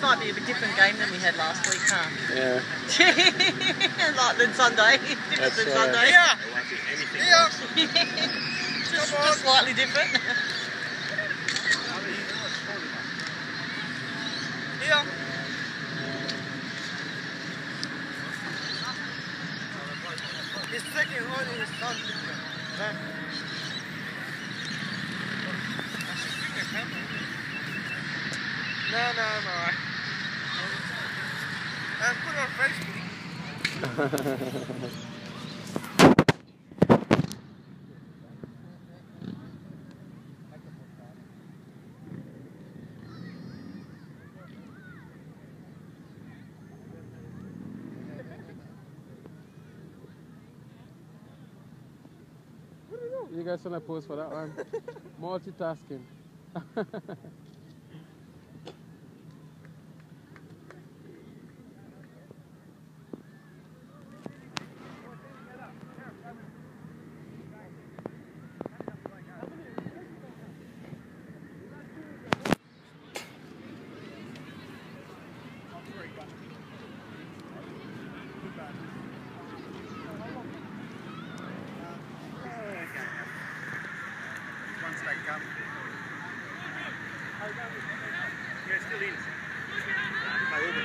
This might be a bit different game than we had last week, huh? Yeah. Like than Sunday. That's Than right. Sunday. Yeah. Just slightly different. Here. His second one is something. No. And put it on Facebook. You guys want to pose for that one? Multitasking. Yeah, still in. My over.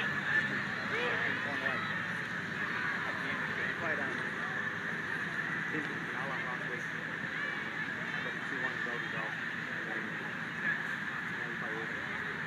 Played last week. Got 2-1 goal to goal. Now we play over.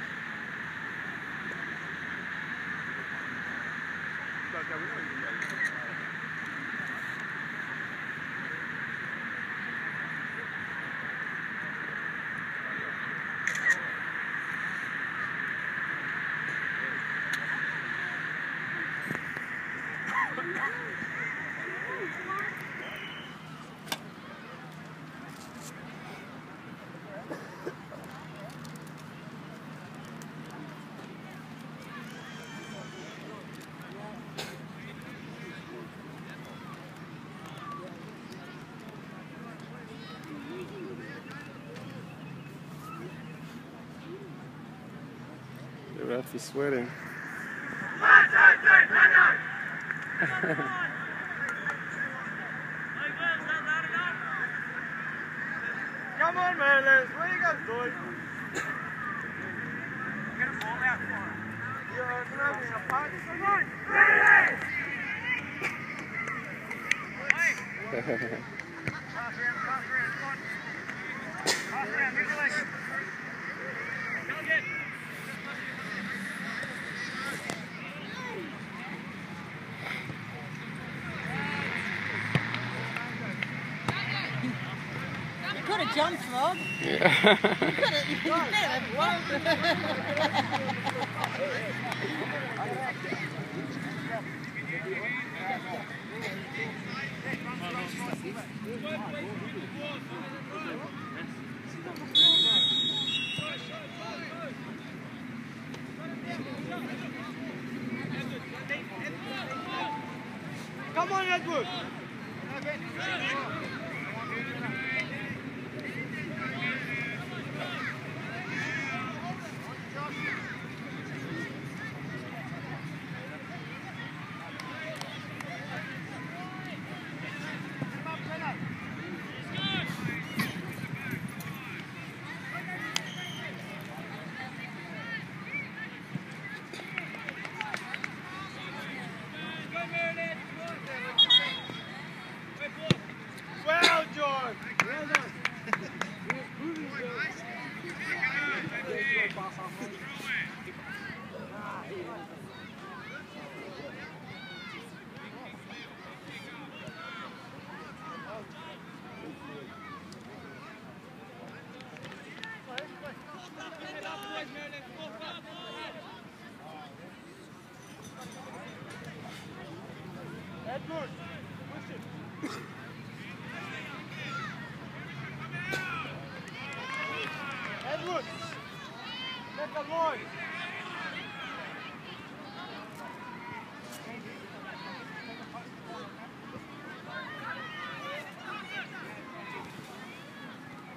The ref is sweating. Come on, Merrylands, what are you guys doing? Get a ball out for him. You're having a party. Come on, Merrylands! Pass around, come on. Pass around, move your legs. Go again. Could have jumped, Rob. Yeah. You better have won. Come on, Edward. Well, George. Well done. Edward, push it. Edward, make a line.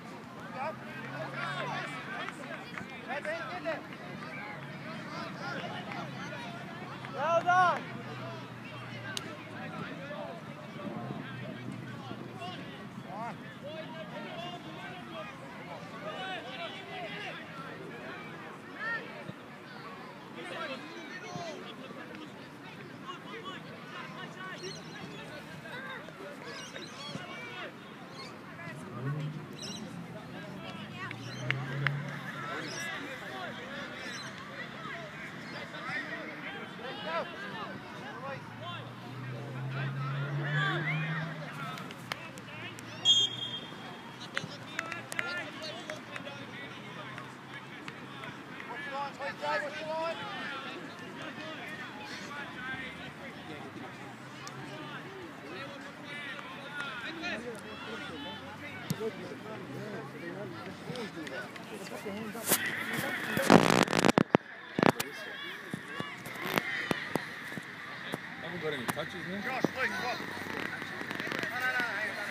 Get there. Haven't got any touches, man. Josh, Luke, what? No, hang on.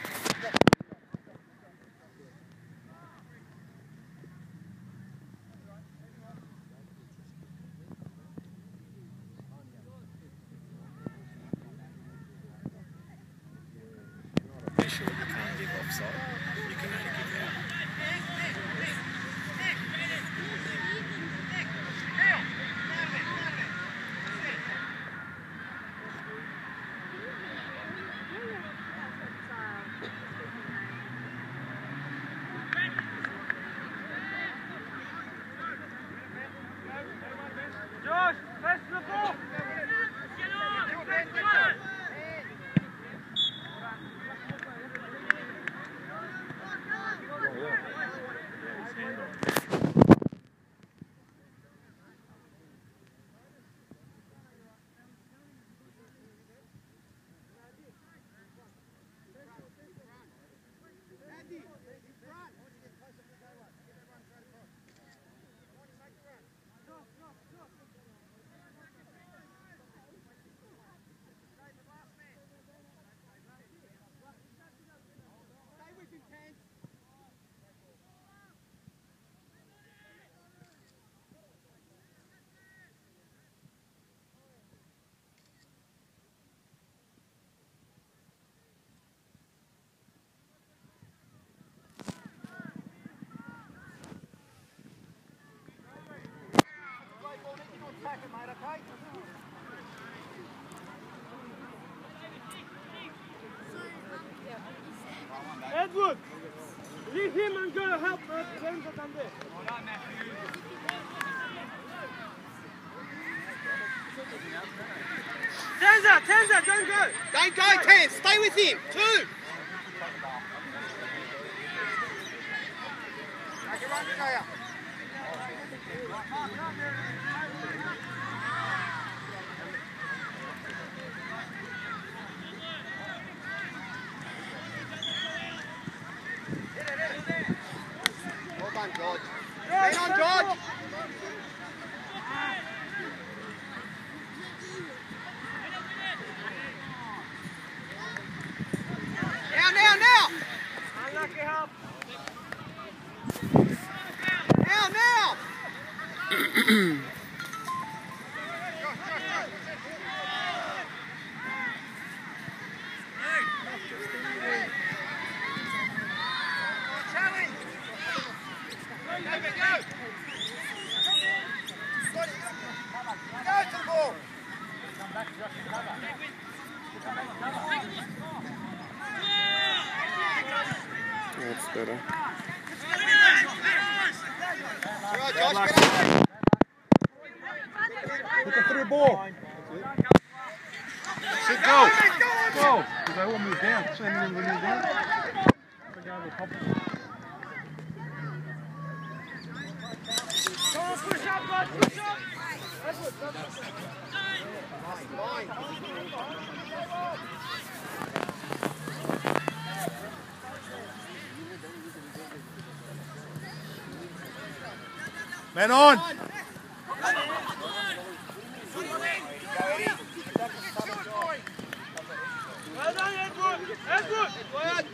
Official, you can't give offside. You can only give out. Josh, pass the ball. Edward, leave him and go help James down there. Tenza, don't go. Don't go, Ten. Stay with him. 2. Well done, George. Lean on, George. Now! Unlucky help. Now! Challenge. Go to the ball. That's better. Right, Josh, get up. Look at through ball. Should go. Go! Because I won't move down. So I'm going to move down. The guy will pop it. Come on, push up, bud, push up. Man on. Well done, Edward. Edward. Good.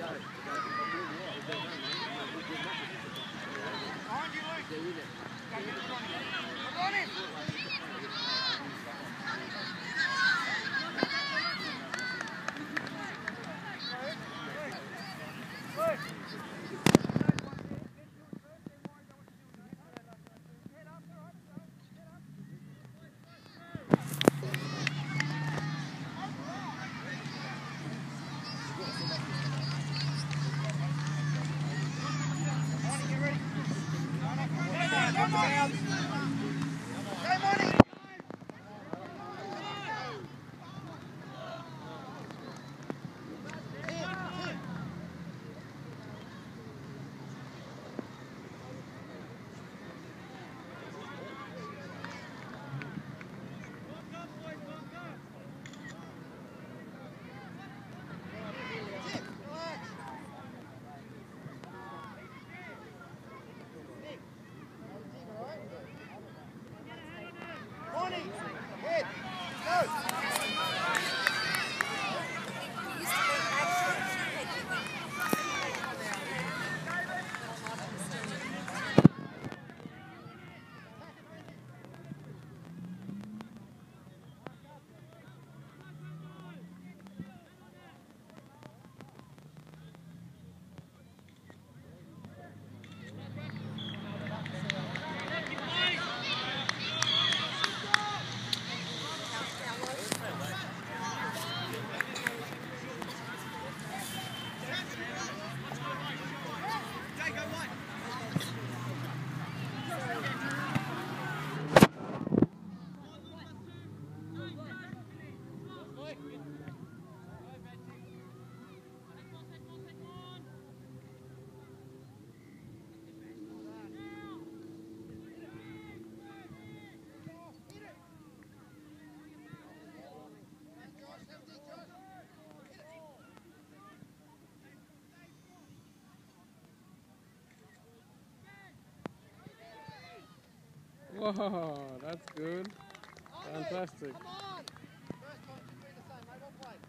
Oh, that's good. Fantastic. Come on! First time to be the same, mate. One play.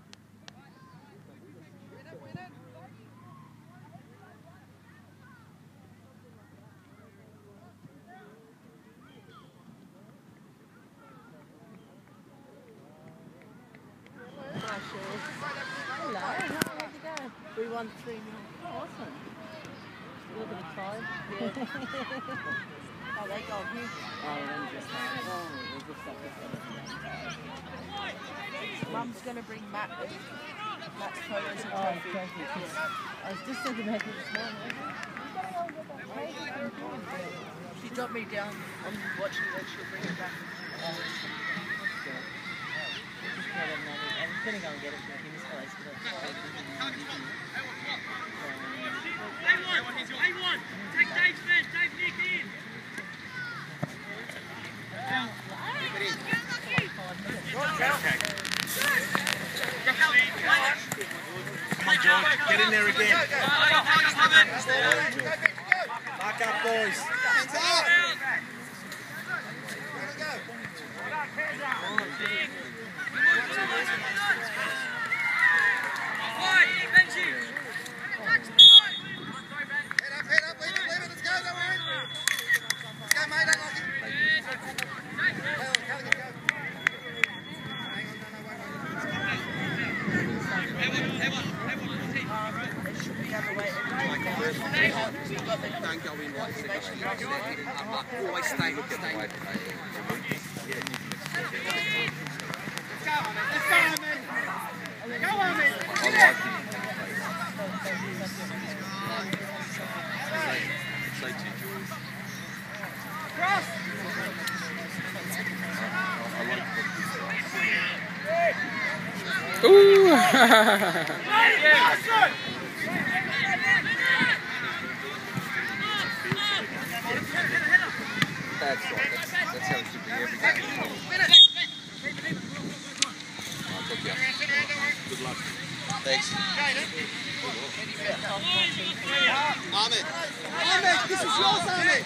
Win it, win it. Hello, how did it go? We won 3-0. Oh, awesome. A little bit of time. Yeah. Oh, they got huge. Oh, then just Mum's going to bring Matt's photos and trophies. I was just thinking about it this morning. She got me down. I'm watching it. She'll bring it back. I'm going to go and get it from his place. A1! Take Dave's man, Dave Nick in! Come on, George, get in there again. Mark up, boys. Head up, leave it, let's go, don't worry. Let's go, mate, don't like it. Go. Hang on, no, It should be the other way. Don't go in like second. Always stay. Let's go on, mate. Get it! Cross! Ooh! That's how it should be every game. Good luck. Thanks. Ahmed, this is yours, Ahmed.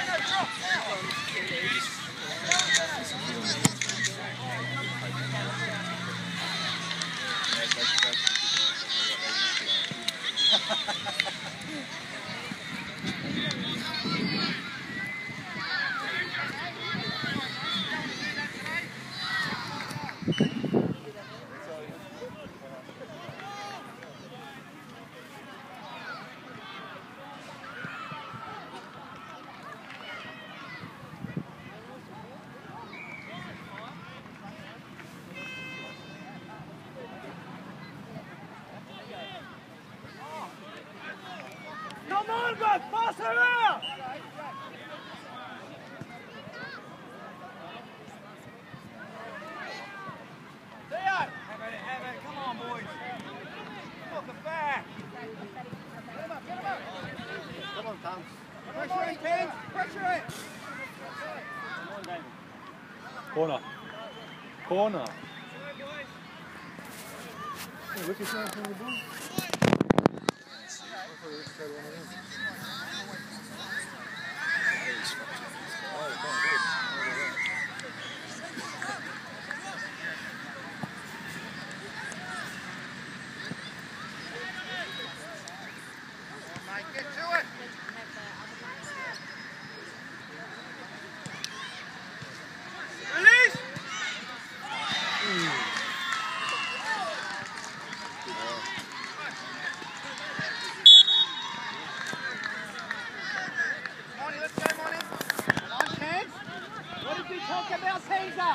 Come on, guys, pass her out! Theo! Have it, come on, boys. Welcome back. Get him up. Come on, Tom. Pressure it, kids, pressure it. Corner. Hey, look yourself on the ball. Mate, get to it. Release! Monty, let's go, Monty. Come on, kids. What did we talk about, Caesar?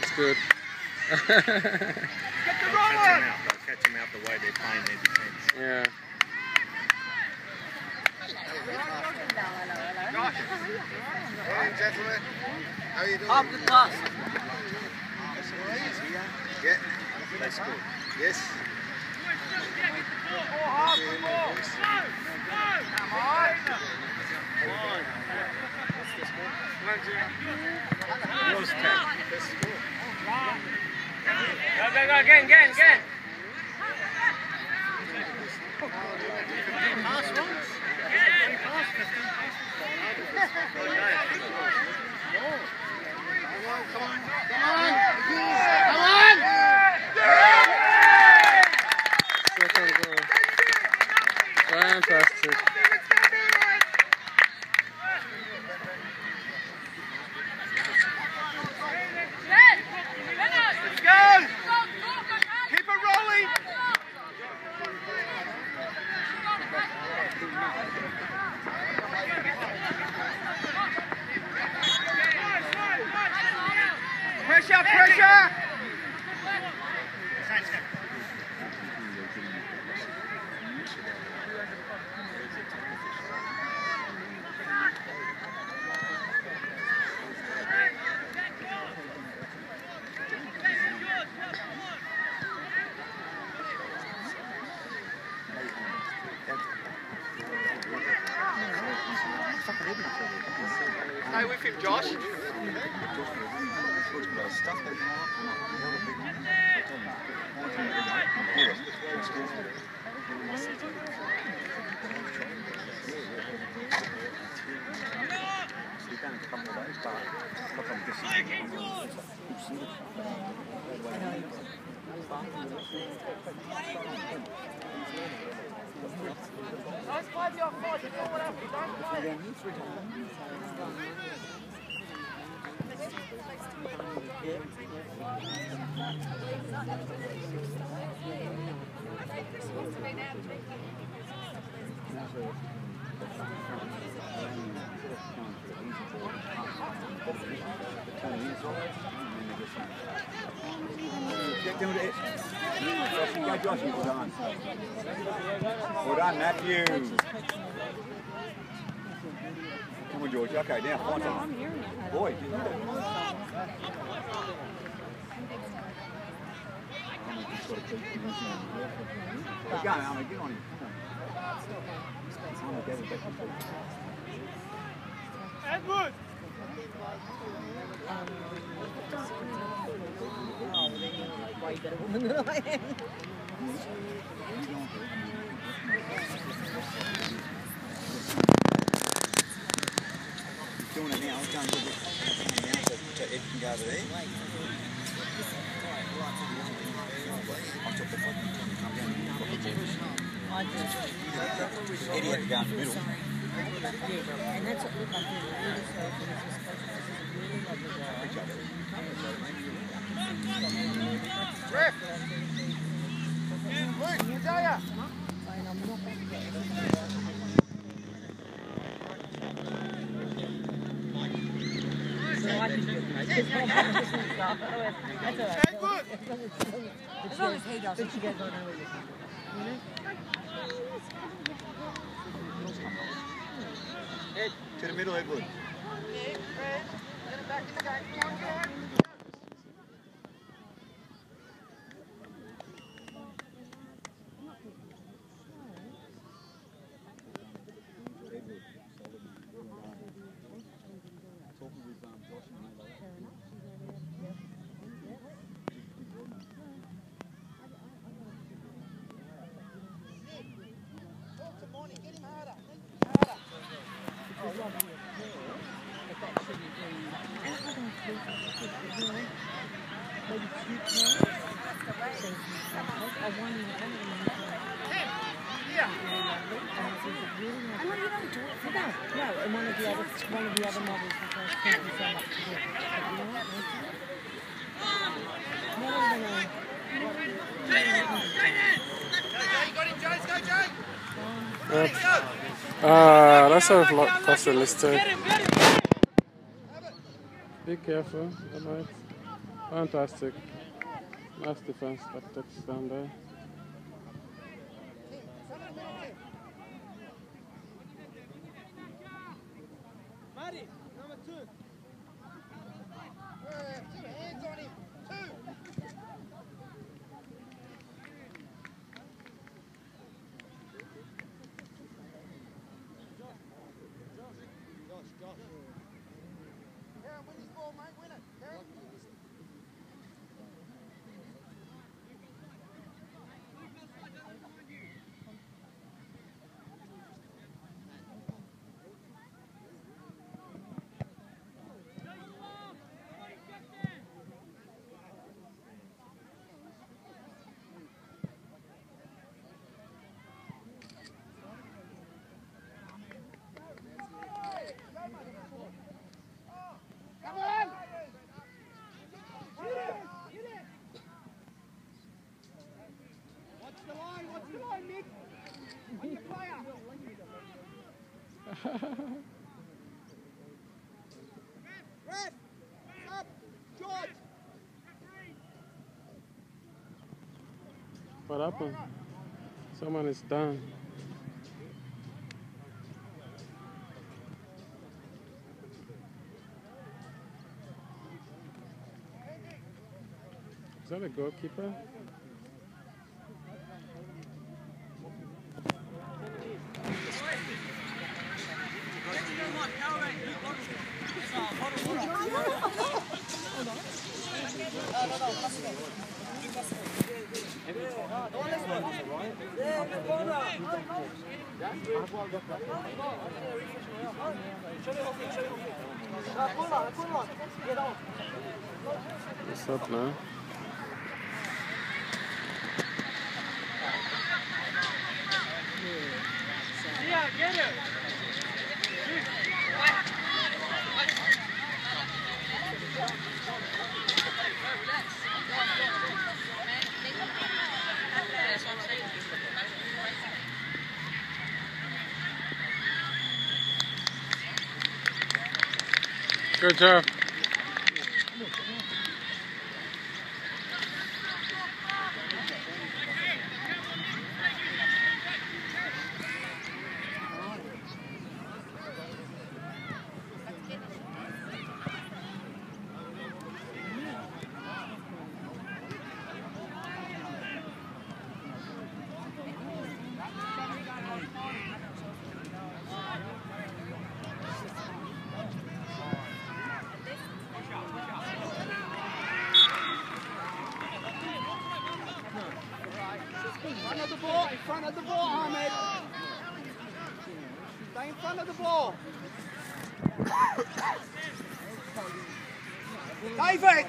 That's good. Get the rolling! They'll catch them out the way they're playing their defence. Yeah. Morning, gentlemen. How are you doing? Up the class. Yeah. They scored. Yes. Yours, Ted. Go, again. Second goal. Fantastic. Let's go! Keep it rolling! Pressure! Stay with him, Josh. Nice play the offside, you know what happened, don't play. Get down to it. Go, Joshy, well done. Well done, Matthew. Come on, George. Okay, now find someone. Boy, do that. Go, Alma, get on him. Come on. Get back to you. Edward! Way better woman than I am. Doing it now. It's going to be now so Ed can go over there. I'll chop the front and come down and pop the balls. Eddie had to go in the middle. Yeah, and that's what looked like really so Ref! Luke, you tell ya! As long as he doesn't. But she goes on over Ed, to the middle, Edward. Yeah, Ed, get it back in the game. Come on, go. No, and one of the other models was like, thank you so much for this. But you know what? Let's have a lot faster list too. Be careful, I might. Fantastic. Nice defense that takes down there. Matty, number 2. Two hands on him. Two. Josh. Karen, win this ball, mate. Win it. Karen. Come on! Watch the line, Nick. On your player. Ref, up, George. What happened? Someone is down. Is that a goalkeeper? What's up, man? Yeah, get it. Good job. In front of the ball, Ahmed. Stay in front of the ball. David!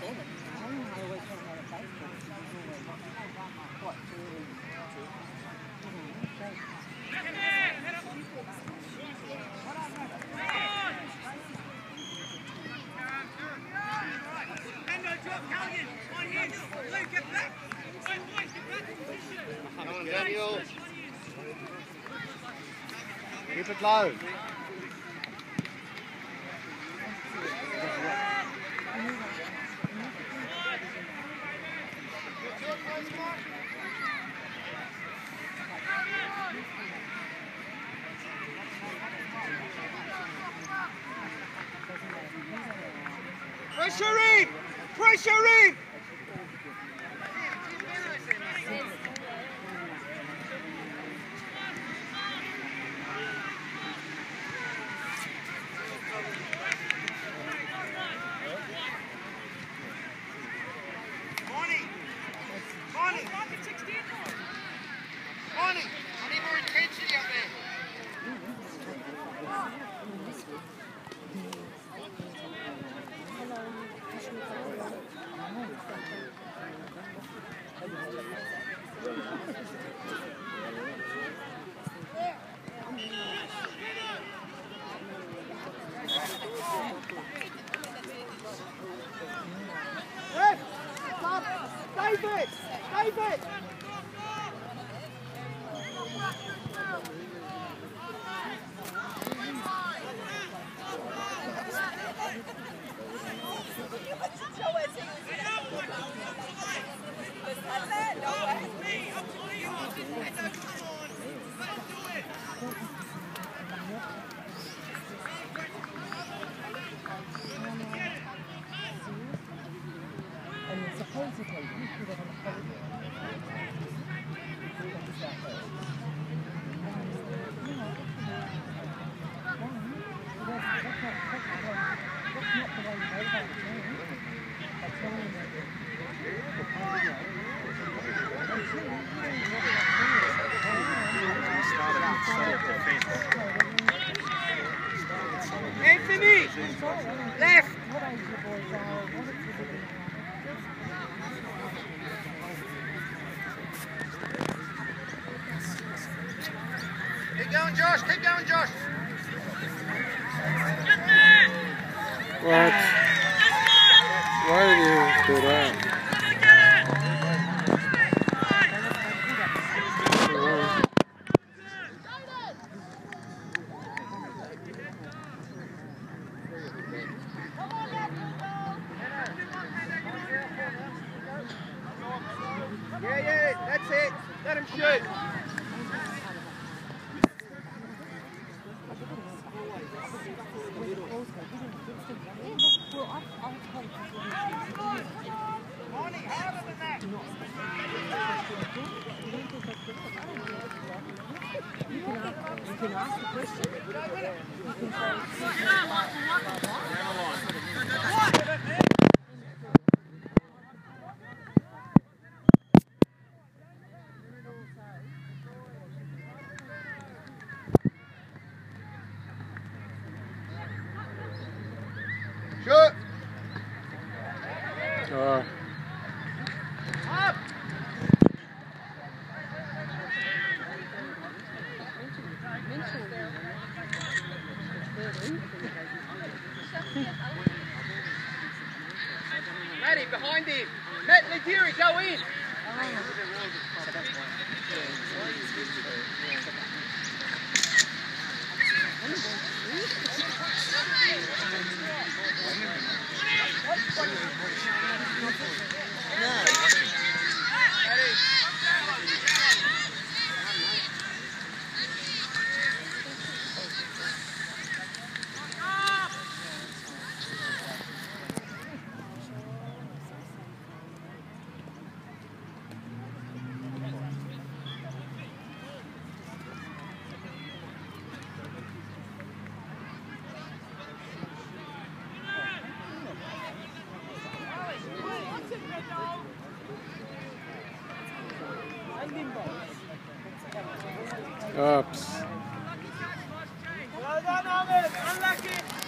Keep it low. Pressure in! Pressure in! David! David! Anthony! Left! Keep going, Josh. Keep going, Josh. What? Why did you do that? Yeah, that's it. Let him shoot. You can ask the question. You can Shoot. Up. Matty, behind him. Matt Legiri, go in. Oops. Well done, Ahmed. Unlucky.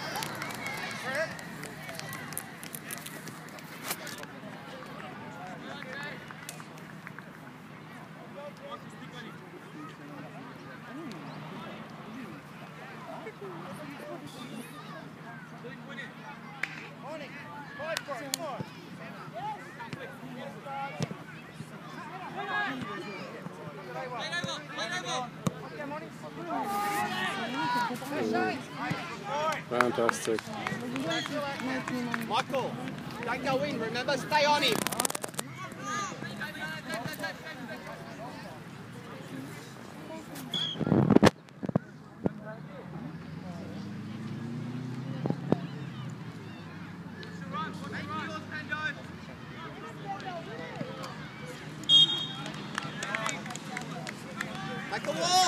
Fantastic. Michael, don't go in, remember, stay on him. Make a wall.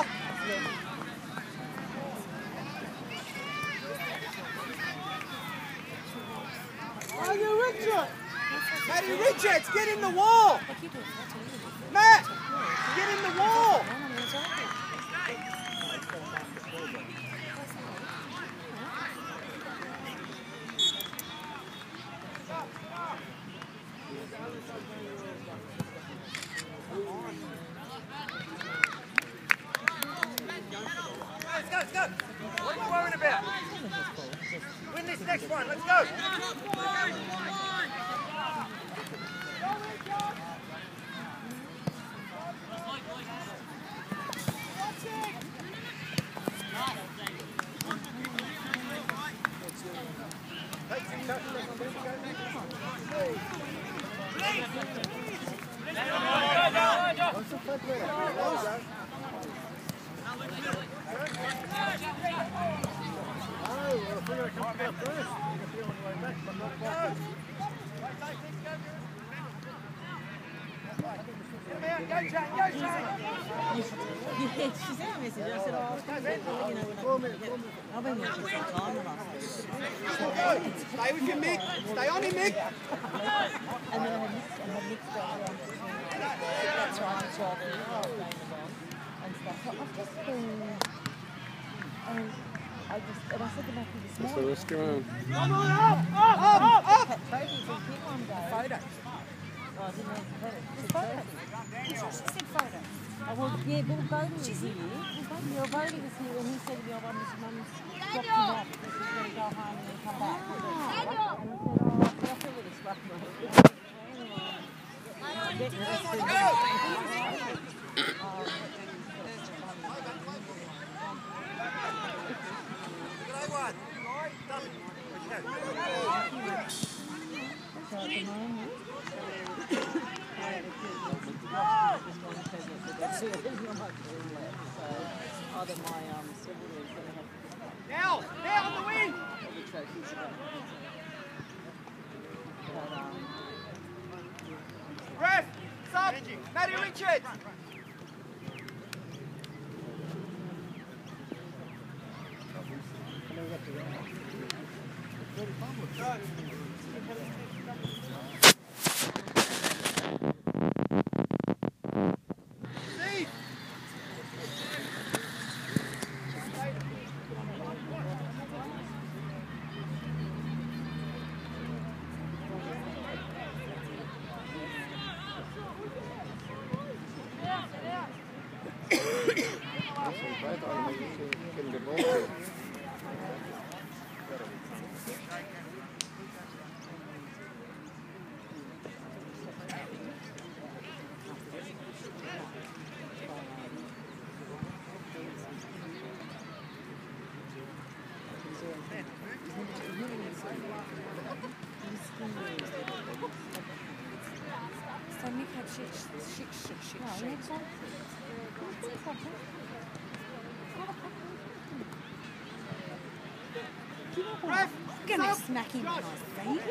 Matty Richards, get in the wall! Matt! Get in the wall! Let's go! What are you worrying about? Win this next one, let's go! Yeah, she sent a message. I said, oh, I'll come back, you know, when I get it. I've been working full time the last week. Stay with him, Mick. Stay on him, Mick. And then I had Nick's brother on. That's right, that's right. And I was going along and stuff. So I've just been, and I said to Matthew this morning. So let's go on. Come on, up! Trophies and pick one day. Photos. Oh, I didn't know it was photos. She said photos. Oh, well, yeah, Bill Bowden was here. Bill Bowden was here and he said to me, oh, Mum's dropped him off because he's going to go home and then come back. And I said, oh, I feel really stuck, mate. So at the moment, either my silver is going to have Now on the wing! the trophies. Ref, sub, Matty Richards. So Nick had shit. No, it's not. Ref, I'm going to smack him when I see him.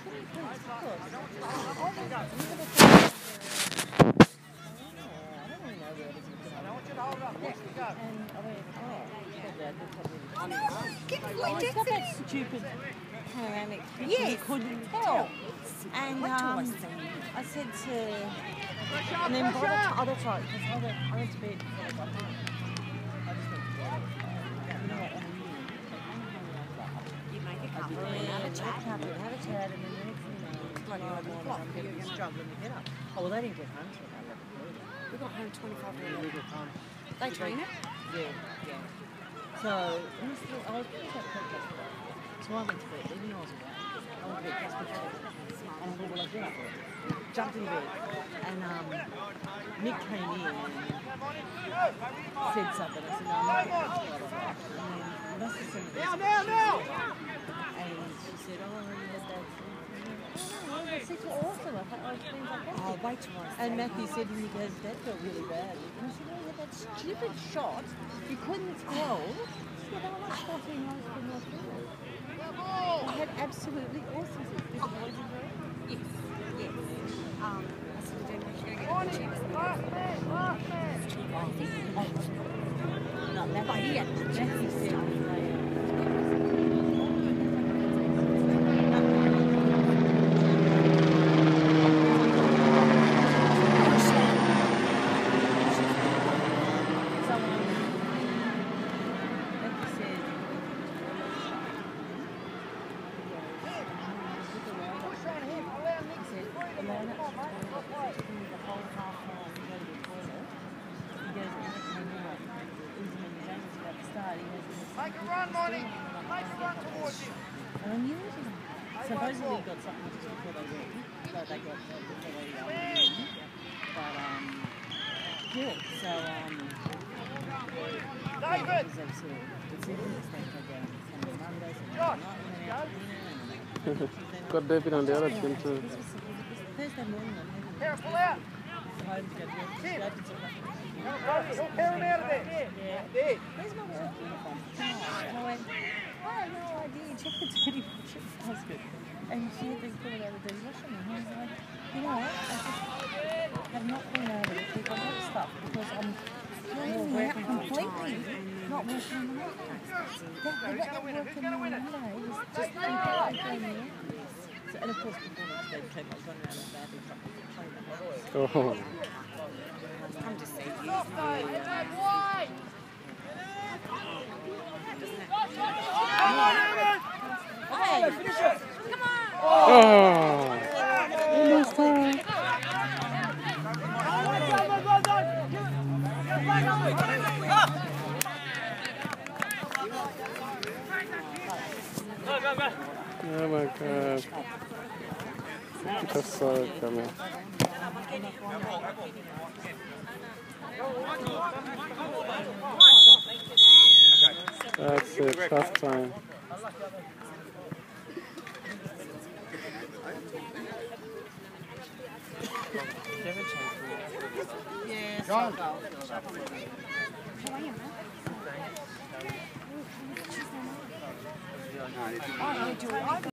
It's got that stupid panoramic thing. Yes. You couldn't tell. And I said to, and then by the time, oh, that's right, because I went to bed before I got home. I just went to bed. You know what, You make a couple and have a chat. Have a chat, and then the next thing you know, tomorrow morning I'm struggling to get up. Oh, well, they didn't get home till about 11:30. We got home 25 minutes. They train it? Yeah. So, I was pretty upset. So I went to bed, even though I was awake. I went to bed just before. And I thought, well, I'll get up. Jumped in bed. And Nick came in and said something. I said, no, I'm not getting up. And then I must have seen it. Now! And she said, oh, yeah, that's it. Oh, that's such awesome. I thought I was being fantastic. Oh, wait till I see. And Matthew said to me, he goes, that felt really bad. And I said, oh, yeah, that stupid shot, you couldn't tell. Yeah, they were like 14 runs from your field. I had absolutely awesome. Did the boys enjoy it? Yes. I said to Jen, she's going to get the chips. It's cheap, I think. No, Matthew, But he had the Matthew said, Make a run, Monty. Make a run towards him. and I knew it was supposedly got something just before they went. But they got before they went. But yeah, so David! it's absolute. It's even this they go down Sunday, Monday, Sunday night, and then out for dinner, and Got David on the other team too. this was Thursday morning. I'm having Here, pull out. home to go to work. He'll tear him out of there. Yeah. There. Where's my work uniform? And I went, I had no idea. Check the dirty washing basket. And she had been pulling out the dirty washing. And I was like, you know what? I just have not been able to And of course, performance they came like running around and badly playing the house. Oh. I'm just saying. Hey, finish it! Oh. Almost time. Oh my God. Just saw it coming. That's it, tough time. Yes, John. How are you, man?